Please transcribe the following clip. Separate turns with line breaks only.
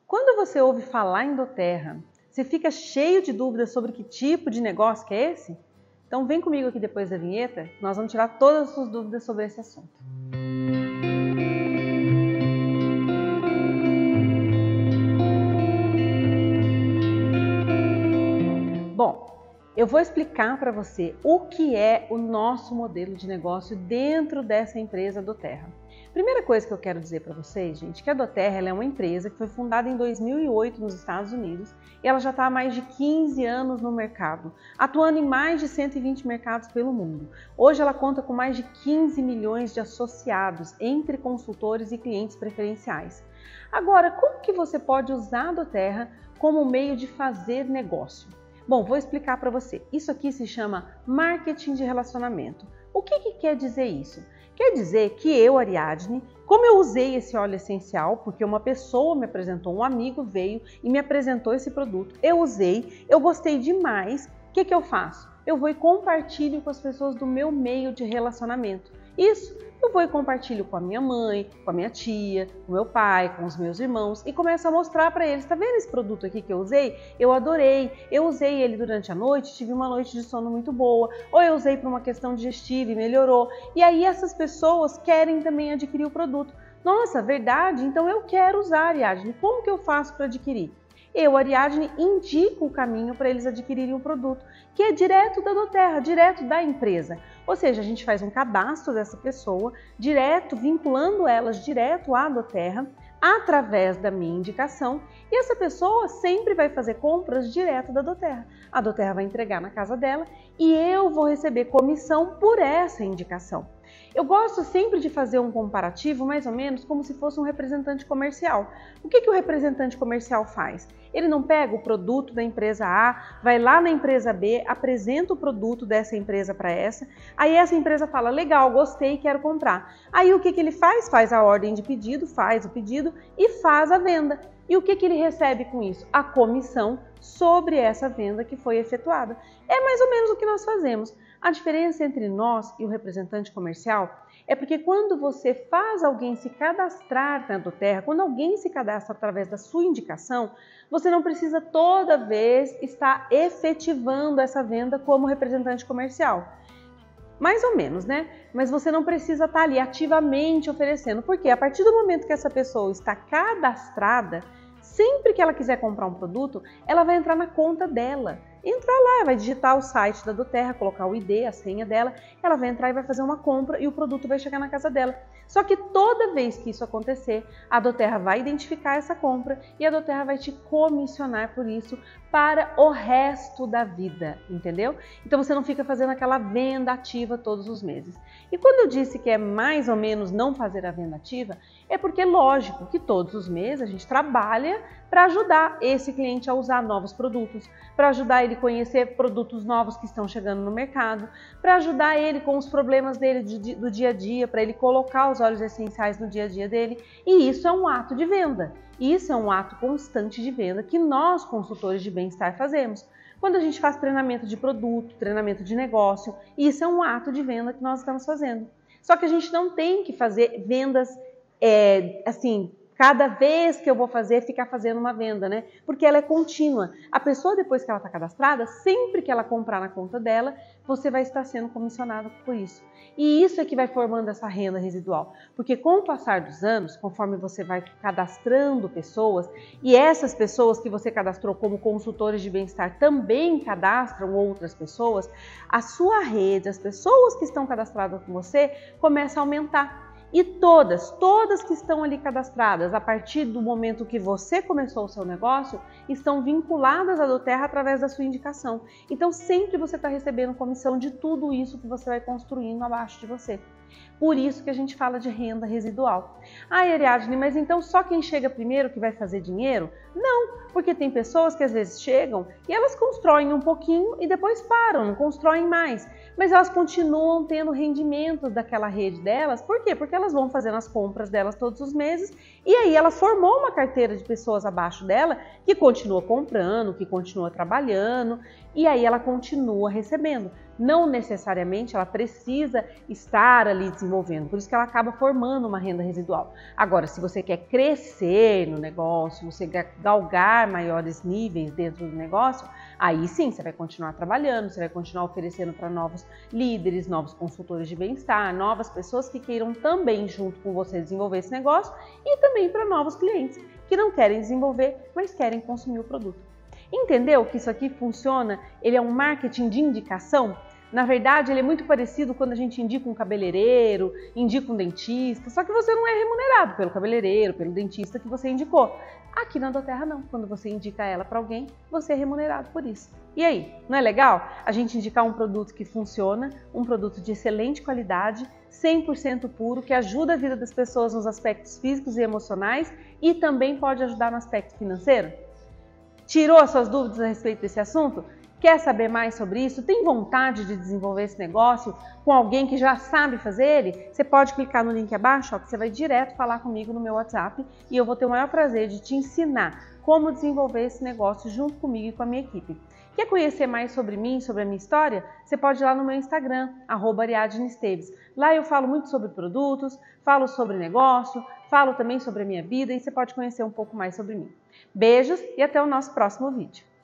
Quando você ouve falar em doTERRA, você fica cheio de dúvidas sobre que tipo de negócio que é esse? Então vem comigo aqui depois da vinheta, nós vamos tirar todas as suas dúvidas sobre esse assunto. Bom, eu vou explicar para você o que é o nosso modelo de negócio dentro dessa empresa doTERRA. Primeira coisa que eu quero dizer para vocês, gente, que a doTERRA ela é uma empresa que foi fundada em 2008 nos Estados Unidos e ela já está há mais de 15 anos no mercado, atuando em mais de 120 mercados pelo mundo. Hoje ela conta com mais de 15 milhões de associados entre consultores e clientes preferenciais. Agora, como que você pode usar a doTERRA como meio de fazer negócio? Bom, vou explicar para você. Isso aqui se chama marketing de relacionamento. O que quer dizer isso? Quer dizer que eu, Ariadne, como eu usei esse óleo essencial, porque uma pessoa me apresentou, um amigo veio e me apresentou esse produto, eu usei, eu gostei demais, o que eu faço? Eu vou e compartilho com as pessoas do meu meio de relacionamento. Isso, eu vou e compartilho com a minha mãe, com a minha tia, com o meu pai, com os meus irmãos e começo a mostrar para eles, tá vendo esse produto aqui que eu usei? Eu adorei, eu usei ele durante a noite, tive uma noite de sono muito boa, ou eu usei para uma questão digestiva e melhorou. E aí essas pessoas querem também adquirir o produto. Nossa, verdade? Então eu quero usar, Ariadne, como que eu faço para adquirir? Eu, Ariadne, indico o caminho para eles adquirirem o produto, que é direto da doTERRA, direto da empresa. Ou seja, a gente faz um cadastro dessa pessoa, direto, vinculando elas direto à doTERRA, através da minha indicação, e essa pessoa sempre vai fazer compras direto da doTERRA. A doTERRA vai entregar na casa dela e eu vou receber comissão por essa indicação. Eu gosto sempre de fazer um comparativo, mais ou menos, como se fosse um representante comercial. O que o representante comercial faz? Ele não pega o produto da empresa A, vai lá na empresa B, apresenta o produto dessa empresa para essa, aí essa empresa fala, legal, gostei, quero comprar. Aí o que ele faz? Faz a ordem de pedido, faz o pedido e faz a venda. E o que ele recebe com isso? A comissão sobre essa venda que foi efetuada. É mais ou menos o que nós fazemos. A diferença entre nós e o representante comercial é porque quando você faz alguém se cadastrar na doTERRA, quando alguém se cadastra através da sua indicação, você não precisa toda vez estar efetivando essa venda como representante comercial. Mais ou menos, né? Mas você não precisa estar ali ativamente oferecendo, porque a partir do momento que essa pessoa está cadastrada, sempre que ela quiser comprar um produto, ela vai entrar na conta dela. Entrar lá, vai digitar o site da doTERRA, colocar o ID, a senha dela, ela vai entrar e vai fazer uma compra e o produto vai chegar na casa dela. Só que toda vez que isso acontecer, a doTERRA vai identificar essa compra e a doTERRA vai te comissionar por isso para o resto da vida, entendeu? Então você não fica fazendo aquela venda ativa todos os meses. E quando eu disse que é mais ou menos não fazer a venda ativa, é porque é lógico que todos os meses a gente trabalha para ajudar esse cliente a usar novos produtos, para ajudar ele a conhecer produtos novos que estão chegando no mercado, para ajudar ele com os problemas dele do dia a dia, para ele colocar os óleos essenciais no dia a dia dele. E isso é um ato de venda. Isso é um ato constante de venda que nós, consultores de bem-estar, fazemos. Quando a gente faz treinamento de produto, treinamento de negócio, isso é um ato de venda que nós estamos fazendo. Só que a gente não tem que fazer vendas assim, cada vez que eu vou fazer, ficar fazendo uma venda, né? Porque ela é contínua. A pessoa, depois que ela está cadastrada, sempre que ela comprar na conta dela, você vai estar sendo comissionado por isso. E isso é que vai formando essa renda residual. Porque com o passar dos anos, conforme você vai cadastrando pessoas, e essas pessoas que você cadastrou como consultores de bem-estar também cadastram outras pessoas, a sua rede, as pessoas que estão cadastradas com você, começa a aumentar. E todas que estão ali cadastradas, a partir do momento que você começou o seu negócio, estão vinculadas à doTERRA através da sua indicação. Então, sempre você está recebendo comissão de tudo isso que você vai construindo abaixo de você. Por isso que a gente fala de renda residual. Ah, Ariadne, mas então só quem chega primeiro que vai fazer dinheiro? Não, porque tem pessoas que às vezes chegam e elas constroem um pouquinho e depois param, não constroem mais. Mas elas continuam tendo rendimentos daquela rede delas. Por quê? Porque elas vão fazendo as compras delas todos os meses e aí ela formou uma carteira de pessoas abaixo dela que continua comprando, que continua trabalhando e aí ela continua recebendo. Não necessariamente ela precisa estar ali desenvolvendo, por isso que ela acaba formando uma renda residual. Agora, se você quer crescer no negócio, você quer galgar maiores níveis dentro do negócio, aí sim, você vai continuar trabalhando, você vai continuar oferecendo para novos líderes, novos consultores de bem-estar, novas pessoas que queiram também junto com você desenvolver esse negócio e também para novos clientes que não querem desenvolver, mas querem consumir o produto. Entendeu que isso aqui funciona? Ele é um marketing de indicação? Na verdade, ele é muito parecido quando a gente indica um cabeleireiro, indica um dentista, só que você não é remunerado pelo cabeleireiro, pelo dentista que você indicou. Aqui na doTERRA não, quando você indica ela para alguém, você é remunerado por isso. E aí, não é legal a gente indicar um produto que funciona, um produto de excelente qualidade, 100% puro, que ajuda a vida das pessoas nos aspectos físicos e emocionais e também pode ajudar no aspecto financeiro? Tirou as suas dúvidas a respeito desse assunto? Quer saber mais sobre isso? Tem vontade de desenvolver esse negócio com alguém que já sabe fazer ele? Você pode clicar no link abaixo, ó, que você vai direto falar comigo no meu WhatsApp e eu vou ter o maior prazer de te ensinar como desenvolver esse negócio junto comigo e com a minha equipe. Quer conhecer mais sobre mim, sobre a minha história? Você pode ir lá no meu Instagram, @ariadneesteves. Lá eu falo muito sobre produtos, falo sobre negócio, falo também sobre a minha vida e você pode conhecer um pouco mais sobre mim. Beijos e até o nosso próximo vídeo.